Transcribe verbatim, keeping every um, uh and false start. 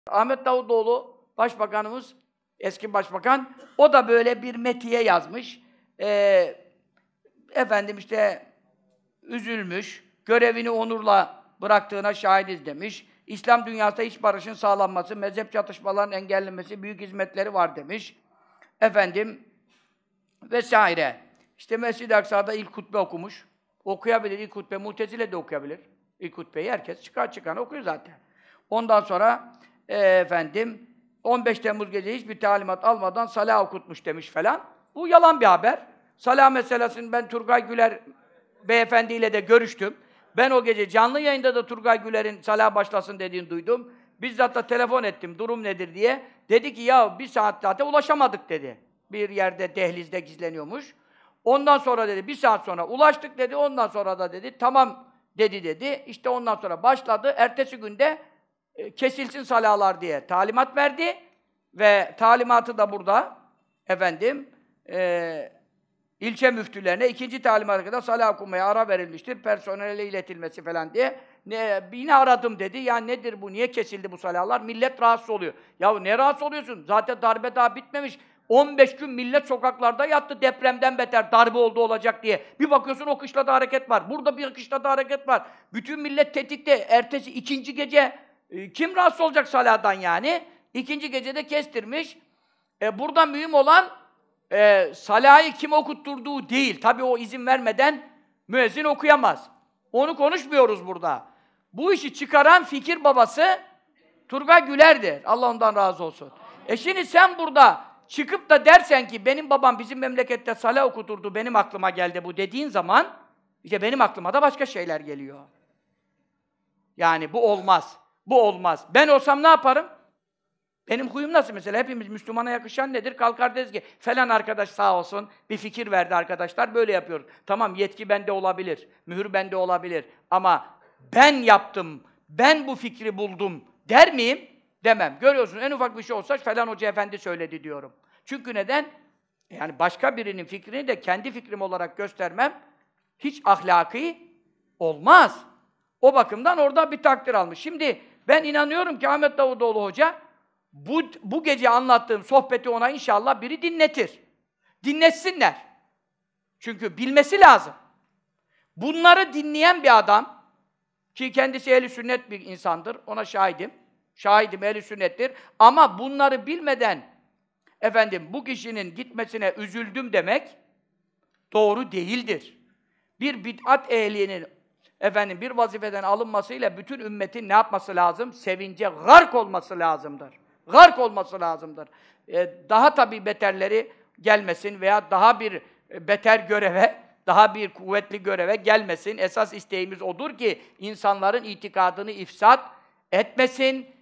Ahmet Davutoğlu başbakanımız, eski başbakan, o da böyle bir metiye yazmış. Ee, efendim işte üzülmüş, görevini onurla bıraktığına şahidiz demiş. İslam dünyasında iç barışın sağlanması, mezhep çatışmalarının engellenmesi büyük hizmetleri var demiş. Efendim vesaire. İşte Mescid-i Aksa'da ilk hutbe okumuş. Okuyabilir ilk hutbe, Mu'tezile de okuyabilir. İlk hutbeyi herkes çıkar çıkan okuyor zaten. Ondan sonra e, efendim on beş Temmuz gece hiçbir talimat almadan salah okutmuş demiş falan. Bu yalan bir haber. Salah meselesini ben Turgay Güler beyefendiyle de görüştüm. Ben o gece canlı yayında da Turgay Güler'in salah başlasın dediğini duydum. Bizzat da telefon ettim, durum nedir diye. Dedi ki ya bir saat zaten ulaşamadık dedi. Bir yerde dehlizde gizleniyormuş. Ondan sonra dedi bir saat sonra ulaştık dedi. Ondan sonra da dedi tamam dedi dedi. İşte ondan sonra başladı. Ertesi günde e, kesilsin salahlar diye talimat verdi. Ve talimatı da burada efendim e, ilçe müftülerine ikinci talimata kadar salah okumaya ara verilmiştir. Personele iletilmesi falan diye. Ne, yine aradım dedi. Ya nedir bu? Niye kesildi bu salahlar? Millet rahatsız oluyor. Ya ne rahatsız oluyorsun? Zaten darbe daha bitmemiş. on beş gün millet sokaklarda yattı depremden beter darbe oldu olacak diye. Bir bakıyorsun o kışlada hareket var. Burada bir kışlada hareket var. Bütün millet tetikte. Ertesi ikinci gece e, kim rahatsız olacak salahdan yani? İkinci gecede kestirmiş. E, burada mühim olan e, salahı kim okutturduğu değil. Tabii o izin vermeden müezzin okuyamaz. Onu konuşmuyoruz burada. Bu işi çıkaran fikir babası Turgay Güler'dir. Allah ondan razı olsun. E şimdi sen burada çıkıp da dersen ki benim babam bizim memlekette salah okuturdu, benim aklıma geldi bu dediğin zaman işte benim aklıma da başka şeyler geliyor. Yani bu olmaz. Bu olmaz. Ben olsam ne yaparım? Benim huyum nasıl mesela? Hepimiz Müslümana yakışan nedir? Kalkar deriz ki falan arkadaş sağ olsun bir fikir verdi arkadaşlar böyle yapıyoruz. Tamam yetki bende olabilir, mühür bende olabilir ama ben yaptım, ben bu fikri buldum der miyim? Demem. Görüyorsun en ufak bir şey olsa falan hoca efendi söyledi diyorum. Çünkü neden? Yani başka birinin fikrini de kendi fikrim olarak göstermem hiç ahlaki olmaz. O bakımdan orada bir takdir almış. Şimdi ben inanıyorum ki Ahmet Davutoğlu Hoca bu, bu gece anlattığım sohbeti ona inşallah biri dinletir. Dinletsinler. Çünkü bilmesi lazım. Bunları dinleyen bir adam ki kendisi ehl-i sünnet bir insandır. Ona şahidim. Şahidim ehl-i sünnettir. Ama bunları bilmeden efendim bu kişinin gitmesine üzüldüm demek doğru değildir. Bir bid'at ehlinin efendim bir vazifeden alınmasıyla bütün ümmetin ne yapması lazım? Sevince gark olması lazımdır. Gark olması lazımdır. Ee, daha tabii beterleri gelmesin veya daha bir beter göreve, daha bir kuvvetli göreve gelmesin. Esas isteğimiz odur ki insanların itikadını ifsat etmesin.